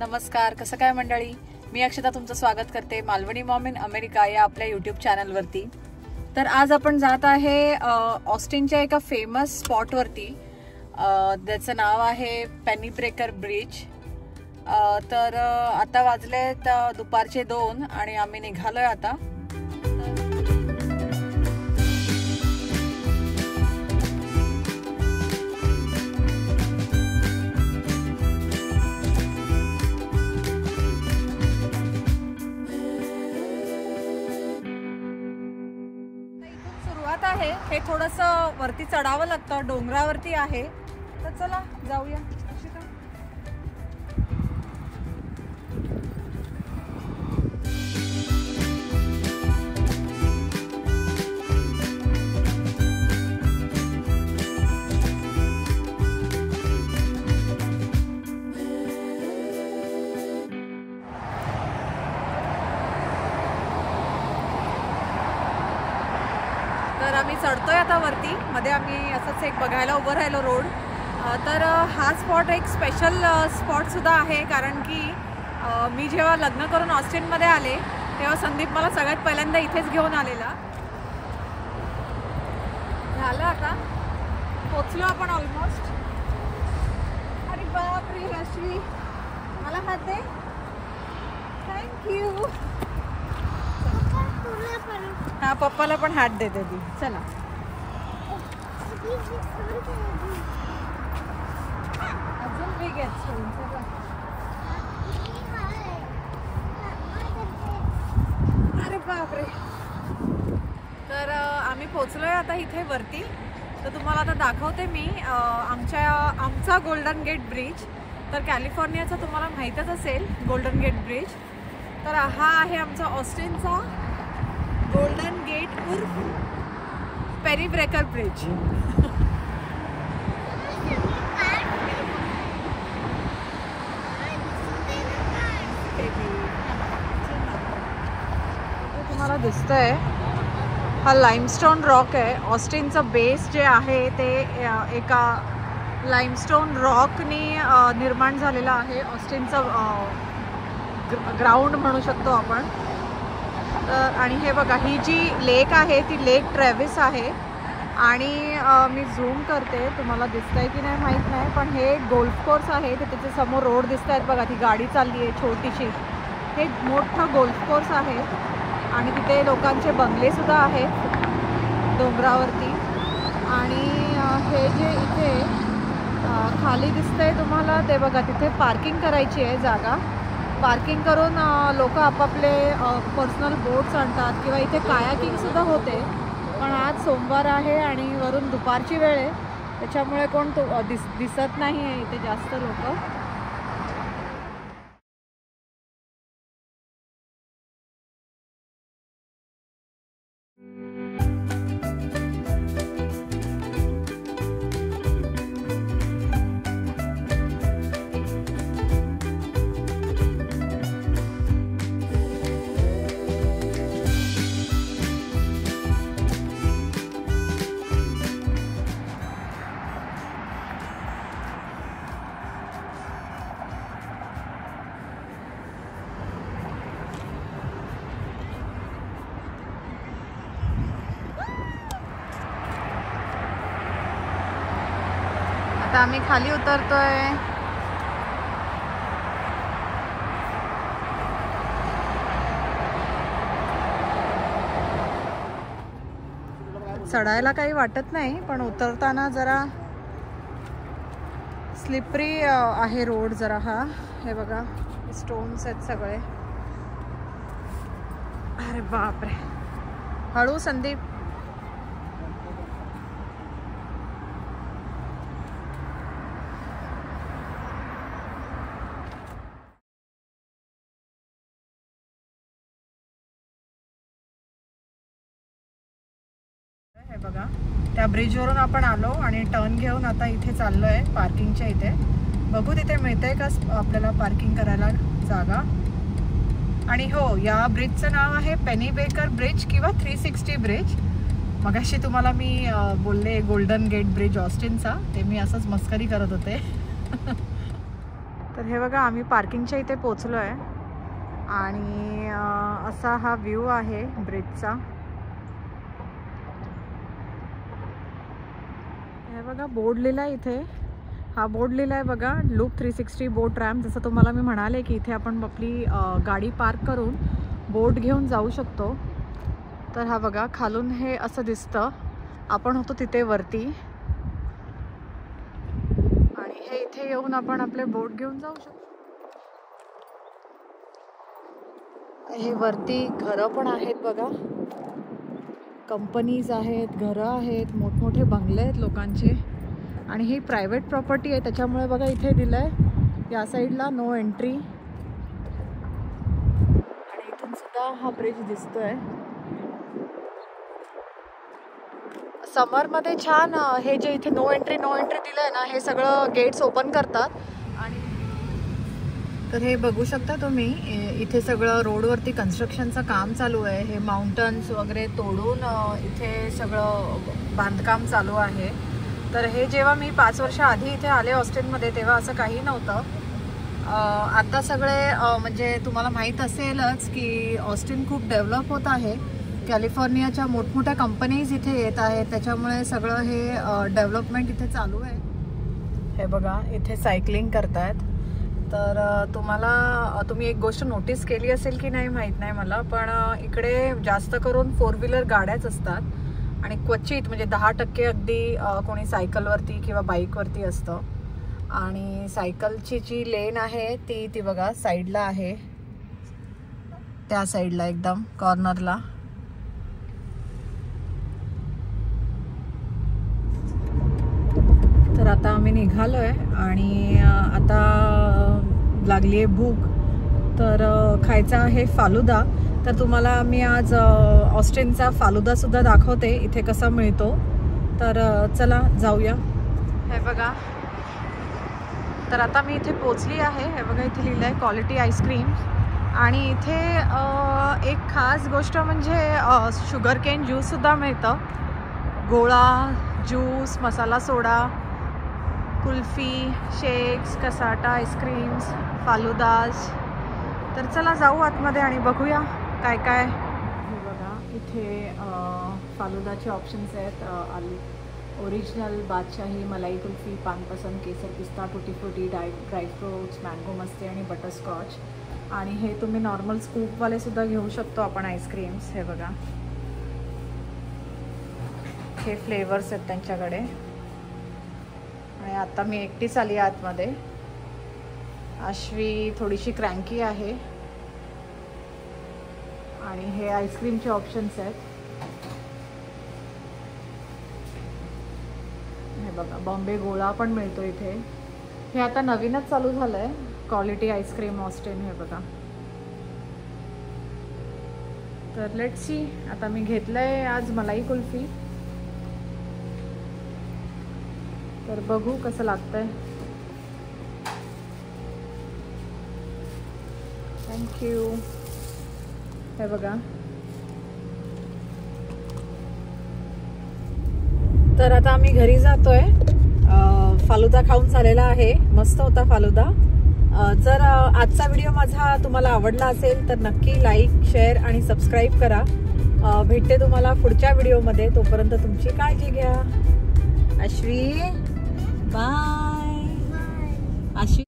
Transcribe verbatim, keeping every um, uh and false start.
नमस्कार, कसं काय मंडळी. मी अक्षता तुमचं स्वागत करते मालवणी मॉम इन अमेरिका या आपल्या यूट्यूब चॅनलवरती. तर आज आपण जात आहे ऑस्टिनच्या एका फेमस स्पॉटवरती. त्याचं नाव आहे पेनी ब्रेकर ब्रिज. तर आता वाजले दुपारचे दोन आणि आम्ही निघालोय आता. आहे हे थोडंसं वरती चढावं लागतं, डोंगरावरती आहे. तर चला जाऊया. तर आम्ही चढतोय आता वरती. मध्ये आम्ही असंच एक बघायला उभं राहिलो रोड. तर हा स्पॉट एक स्पेशल स्पॉटसुद्धा आहे, कारण की मी जेव्हा लग्न करून ऑस्टिनमध्ये आले तेव्हा संदीप मला सगळ्यात पहिल्यांदा इथेच घेऊन आलेला. झालं आता पोचलो आपण ऑलमोस्ट. अरे बापरे रश्मी, मला हात दे. थँक्यू. हा, पप्पाला पण हात देते ती. चला अजून बिग आहे. अरे बापरे. तर आम्ही पोचलोय आता इथे वरती. तर तुम्हाला आता दाखवते मी आमच्या आमचा गोल्डन गेट ब्रिज. तर कॅलिफोर्नियाचा तुम्हाला माहीतच असेल गोल्डन गेट ब्रिज. तर हा आहे आमचा ऑस्टिनचा गोल्डन गेट उर्फ पेनी ब्रेकर ब्रिज. तुम्हाला दिसतंय हा लाइमस्टोन रॉक आहे. ऑस्टिनचं बेस जे आहे ते एका लाइमस्टोन रॉकनी निर्माण झालेलं आहे. ऑस्टिनचं ग्राउंड म्हणू शकतो आपण. तर आणि हे बघा, ही जी लेक आहे ती लेक ट्रॅव्हिस आहे. आणि मी झूम करते, तुम्हाला दिसतंय की नाही माहीत नाही, पण हे गोल्फ कोर्स आहे. तर त्याच्या समोर रोड दिसत आहेत बघा, ती गाडी चालली आहे छोटीशी. हे मोठं गोल्फ कोर्स आहे आणि तिथे लोकांचे बंगलेसुद्धा आहेत डोंगरावरती. आणि हे जे इथे खाली दिसतंय तुम्हाला ते बघा, तिथे पार्किंग करायची आहे जागा. पार्किंग करून लोक आपापले पर्सनल बोट्स आणतात किंवा इथे कायाकिंगसुद्धा होते. पण आज सोमवार आहे आणि वरून दुपारची वेळ आहे, त्याच्यामुळे कोण तो दिस दिसत नाही आहे इथे जास्त लोक. आता आम्ही खाली उतरतोय. चढायला काही वाटत नाही, पण उतरताना जरा स्लिपरी आहे रोड जरा. हा हे बघा, स्टोन्स आहेत सगळे. अरे बापरे. हळू संदीप. हे बघा, त्या ब्रिजवरून आपण आलो आणि टर्न घेऊन आता इथे चाललो आहे पार्किंगच्या इथे. बघू तिथे मिळते का आपल्याला पार्किंग करायला जागा. आणि हो, या ब्रिजचं नाव आहे पेनी ब्रेकर ब्रिज किंवा थ्री सिक्स्टी ब्रिज. मगाशी तुम्हाला मी बोलले गोल्डन गेट ब्रिज ऑस्टिनचा, ते मी असंच मस्करी करत होते. तर हे बघा आम्ही पार्किंगच्या इथे पोचलो आहे आणि असा हा व्ह्यू आहे ब्रिजचा. हे बघा बोर्ड लिहिला इथे, हा बोर्ड लिहिला आहे बघा, loop three sixty boat ramp. जसं तुम्हाला मी म्हणाले की इथे आपण आपली गाडी पार्क करून बोट घेऊन जाऊ शकतो. तर हा बघा खालून हे असं दिसतं, आपण होतो तिथे वरती आणि हे इथे येऊन आपण आपले बोट घेऊन जाऊ शकतो. हे वरती घरं पण आहेत बघा, कंपनीज आहेत, घरं आहेत, मोठमोठे बंगले आहेत लोकांचे. आणि ही प्रायव्हेट प्रॉपर्टी आहे त्याच्यामुळे बघा इथे दिलं आहे या साईडला नो एंट्री. आणि इथून सुद्धा हा ब्रिज दिसतोय. समरमध्ये छान हे जे इथे नो एंट्री नो एंट्री दिलं आहे ना, हे सगळं गेट्स ओपन करतात. आणि तर हे बघू शकता तुम्ही, इथे सगळं रोडवरती कन्स्ट्रक्शनचं काम चालू आहे. हे माउंटन्स वगैरे तोडून इथे सगळं बांधकाम चालू आहे. तर हे जेव्हा मी पाच वर्ष आधी इथे आले ऑस्टिनमध्ये तेव्हा असं काही नव्हतं. आता सगळे म्हणजे तुम्हाला माहीत असेलच की ऑस्टिन खूप डेव्हलप होत आहे. कॅलिफोर्नियाच्या मोठमोठ्या कंपनीज इथे येत आहेत, त्याच्यामुळे सगळं हे डेव्हलपमेंट इथे चालू आहे. हे बघा इथे सायकलिंग करतायत. तर तुम्हाला तुम्ही एक गोष्ट नोटीस केली असेल की नाही माहीत नाही मला, पण इकडे जास्त करून फोर व्हीलर गाड्याच असतात आणि क्वचित म्हणजे दहा टक्के अगदी कोणी सायकलवरती किंवा बाईकवरती असतं. आणि सायकलची जी लेन आहे ती ती बघा साईडला आहे, त्या साईडला एकदम कॉर्नरला. तर आता आम्ही निघालो आहे आणि आता लागली आहे भूक, तर खायचा आहे फालुदा. तर तुम्हाला मी आज ऑस्टिनचा फालुदासुद्धा दाखवते इथे कसा मिळतो. तर चला जाऊया. हे बघा, तर आता मी इथे पोचली आहे. हे बघा इथे लिहिलं आहे क्वालिटी आईस्क्रीम. आणि इथे एक खास गोष्ट म्हणजे शुगर केन ज्यूससुद्धा मिळतं, गोळा juice, masala soda, kulfi, shakes, cassata ice creams, faloodas. तर चला जाऊ आतमध्ये आणि बघूया काय काय. हे बघा इथे फालुदाचे ऑप्शन्स आहेत. आलू ओरिजिनल, बादशाही, मलाई कुल्फी, पानपसंद, केसर पिस्ता, टुटी फ्रुटी, ड्राय ड्रायफ्रूट्स, मँगो मस्ती आणि बटरस्कॉच. आणि हे तुम्ही नॉर्मल स्कूपवाले सुद्धा घेऊ शकतो आपण आईस्क्रीम्स. हे बघा हे फ्लेवर्स आहेत त्यांच्याकडे. आणि आता मी एकटीच आली आतमध्ये. आश्वी थोडीशी क्रँकी आहे. आणि हे आईस्क्रीमचे ऑप्शन्स आहेत. हे बघा बॉम्बे गोळा पण मिळतो इथे. हे आता नवीनच चालू झालं आहे क्वालिटी आईस्क्रीम ऑस्टिन. हे बघा. तर लेट्स सी, आता मी घेतलं आहे आज मलाई कुल्फी. तर बघू कसं लागतंय. थँक्यू. हे बघा. तर आता आम्ही घरी जातोय. फालुदा खाऊन झालेला आहे, मस्त होता फालुदा. जर आजचा व्हिडिओ माझा तुम्हाला आवडला असेल तर नक्की लाईक, शेअर आणि सबस्क्राईब करा. भेटते तुम्हाला पुढच्या व्हिडिओमध्ये. तोपर्यंत तुमची काळजी घ्या. अश्वी बाय. अश्वी